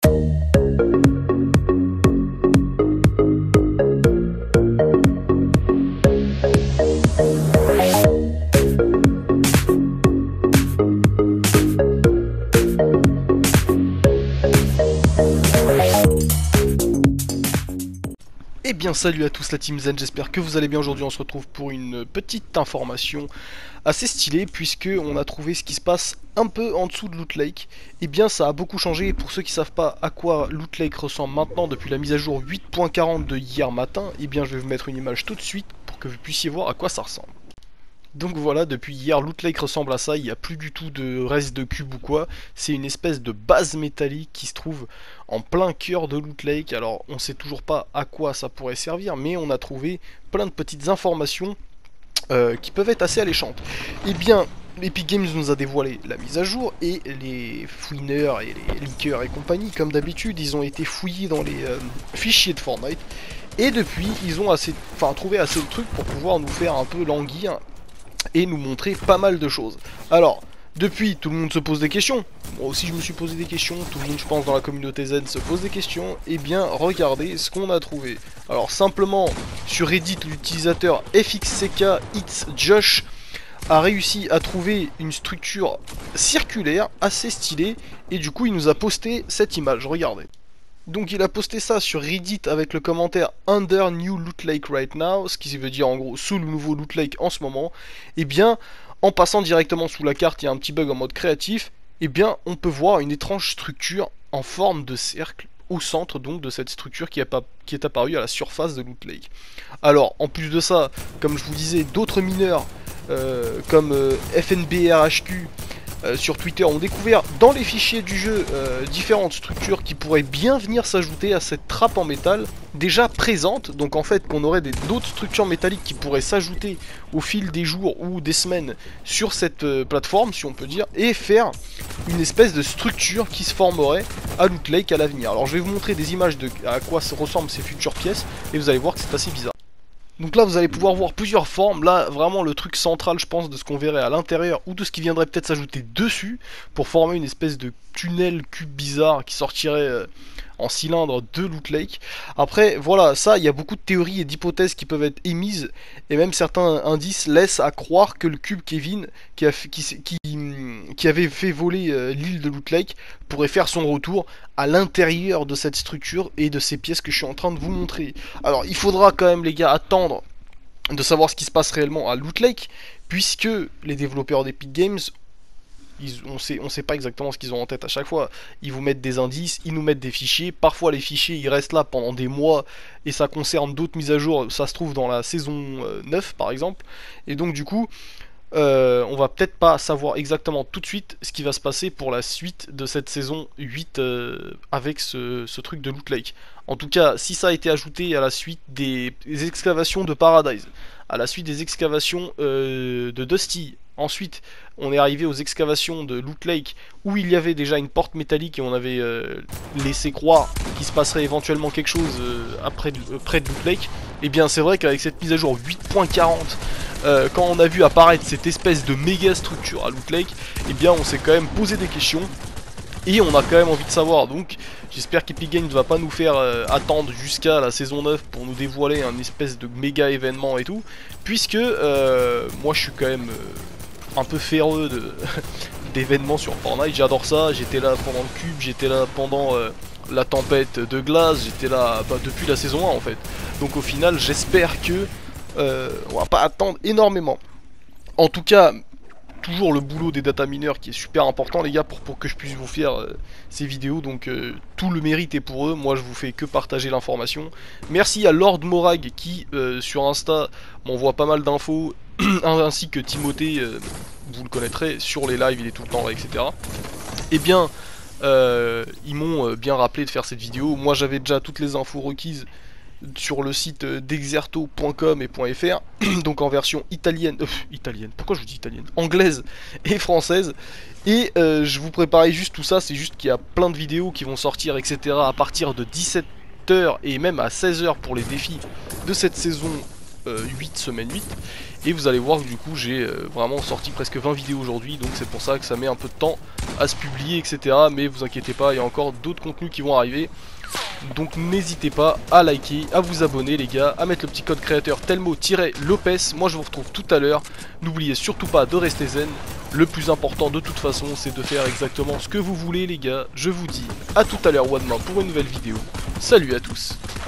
Eh bien salut à tous la Team Zen, j'espère que vous allez bien. Aujourd'hui on se retrouve pour une petite information assez stylée, puisque on a trouvé ce qui se passe un peu en dessous de Loot Lake. Eh bien ça a beaucoup changé. Pour ceux qui savent pas à quoi Loot Lake ressemble maintenant depuis la mise à jour 8.40 de hier matin, eh bien je vais vous mettre une image tout de suite pour que vous puissiez voir à quoi ça ressemble. Donc voilà, depuis hier, Loot Lake ressemble à ça, il n'y a plus du tout de reste de cube ou quoi. C'est une espèce de base métallique qui se trouve en plein cœur de Loot Lake. Alors on sait toujours pas à quoi ça pourrait servir, mais on a trouvé plein de petites informations qui peuvent être assez alléchantes. Eh bien, Epic Games nous a dévoilé la mise à jour, et les fouineurs et les leakers et compagnie, comme d'habitude, ils ont été fouillés dans les fichiers de Fortnite. Et depuis, ils ont trouvé assez de trucs pour pouvoir nous faire un peu languir et nous montrer pas mal de choses. Alors, depuis, tout le monde se pose des questions. Moi aussi, je me suis posé des questions. Tout le monde, je pense, dans la communauté Zen se pose des questions. Eh bien, regardez ce qu'on a trouvé. Alors, simplement, sur Reddit, l'utilisateur FXCKXJosh a réussi à trouver une structure circulaire assez stylée. Et du coup, il nous a posté cette image. Regardez. Donc il a posté ça sur Reddit avec le commentaire Under New Loot Lake Right Now, ce qui veut dire en gros sous le nouveau Loot Lake en ce moment. Et bien, en passant directement sous la carte, il y a un petit bug en mode créatif, et bien on peut voir une étrange structure en forme de cercle au centre donc de cette structure qui est apparue à la surface de Loot Lake. Alors en plus de ça, comme je vous disais, d'autres mineurs comme FNBRHQ sur Twitter ont découvert dans les fichiers du jeu différentes structures qui pourraient bien venir s'ajouter à cette trappe en métal déjà présente. Donc en fait qu'on aurait d'autres structures métalliques qui pourraient s'ajouter au fil des jours ou des semaines sur cette plateforme, si on peut dire, et faire une espèce de structure qui se formerait à Loot Lake à l'avenir. Alors je vais vous montrer des images de à quoi ressemblent ces futures pièces et vous allez voir que c'est assez bizarre. Donc là vous allez pouvoir voir plusieurs formes. Là vraiment le truc central, je pense, de ce qu'on verrait à l'intérieur ou de ce qui viendrait peut-être s'ajouter dessus pour former une espèce de tunnel cube bizarre qui sortirait en cylindre de Loot Lake. Après voilà, ça il y a beaucoup de théories et d'hypothèses qui peuvent être émises, et même certains indices laissent à croire que le cube Kevin qui avait fait voler l'île de Loot Lake pourrait faire son retour à l'intérieur de cette structure et de ces pièces que je suis en train de vous montrer. Alors il faudra quand même les gars attendre de savoir ce qui se passe réellement à Loot Lake, puisque les développeurs d'Epic Games, on sait pas exactement ce qu'ils ont en tête à chaque fois. Ils vous mettent des indices, ils nous mettent des fichiers. Parfois les fichiers ils restent là pendant des mois et ça concerne d'autres mises à jour. Ça se trouve dans la saison 9 par exemple. Et donc du coup on va peut-être pas savoir exactement tout de suite ce qui va se passer pour la suite de cette saison 8 avec ce truc de Loot Lake. En tout cas, si ça a été ajouté à la suite des excavations de Paradise, à la suite des excavations de Dusty, ensuite on est arrivé aux excavations de Loot Lake où il y avait déjà une porte métallique et on avait laissé croire qu'il se passerait éventuellement quelque chose près de Loot Lake, et bien c'est vrai qu'avec cette mise à jour 8.40, quand on a vu apparaître cette espèce de méga structure à Loot Lake, et bien on s'est quand même posé des questions et on a quand même envie de savoir. Donc j'espère qu'Epic Games ne va pas nous faire attendre jusqu'à la saison 9 pour nous dévoiler un espèce de méga événement et tout, puisque moi je suis quand même un peu féreux d'événements sur Fortnite. J'adore ça, j'étais là pendant le cube, j'étais là pendant la tempête de glace, j'étais là depuis la saison 1 en fait. Donc au final j'espère que on va pas attendre énormément. En tout cas, toujours le boulot des data mineurs qui est super important les gars pour que je puisse vous faire ces vidéos, donc tout le mérite est pour eux, moi je vous fais que partager l'information. Merci à Lord Morag qui sur Insta m'envoie pas mal d'infos ainsi que Timothée, vous le connaîtrez, sur les lives il est tout le temps là, etc. Et bien ils m'ont bien rappelé de faire cette vidéo. Moi j'avais déjà toutes les infos requises sur le site dexerto.com et .fr, donc en version italienne, pourquoi je vous dis italienne, anglaise et française, et je vous préparais juste tout ça. C'est juste qu'il y a plein de vidéos qui vont sortir, etc. à partir de 17 h et même à 16 h pour les défis de cette saison 8, semaine 8, Et vous allez voir que du coup j'ai vraiment sorti presque 20 vidéos aujourd'hui, donc c'est pour ça que ça met un peu de temps à se publier, etc. Mais vous inquiétez pas, il y a encore d'autres contenus qui vont arriver. Donc n'hésitez pas à liker, à vous abonner les gars, à mettre le petit code créateur Telmo-Lopez. Moi je vous retrouve tout à l'heure. N'oubliez surtout pas de rester zen. Le plus important de toute façon c'est de faire exactement ce que vous voulez les gars. Je vous dis à tout à l'heure One Man pour une nouvelle vidéo. Salut à tous.